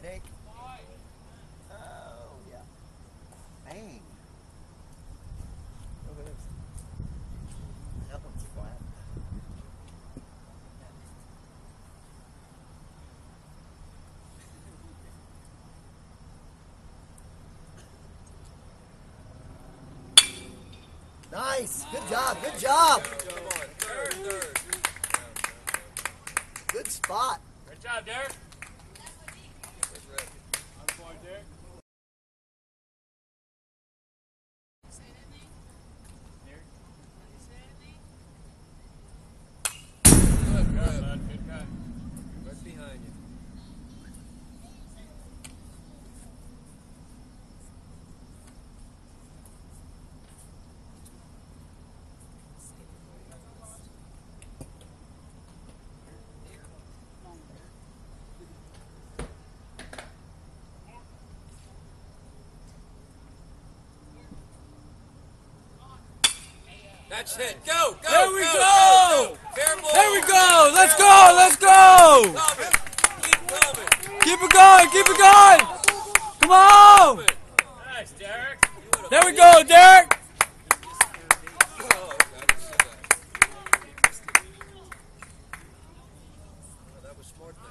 Take. Oh, yeah. Bang. Look at this. That one's flat. Nice. Good job. Good job. Good spot. Good job, Derek. Derek. Good cut. Right behind you. That's it. Go, go, there we go. Careful. There we go. Let's go. Let's go. Keep coming. Keep it going. Keep it going. Come on. Nice, Derek. There we go, Derek. That was smart then.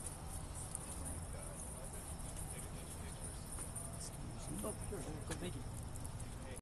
Oh, sure. Go, thank you.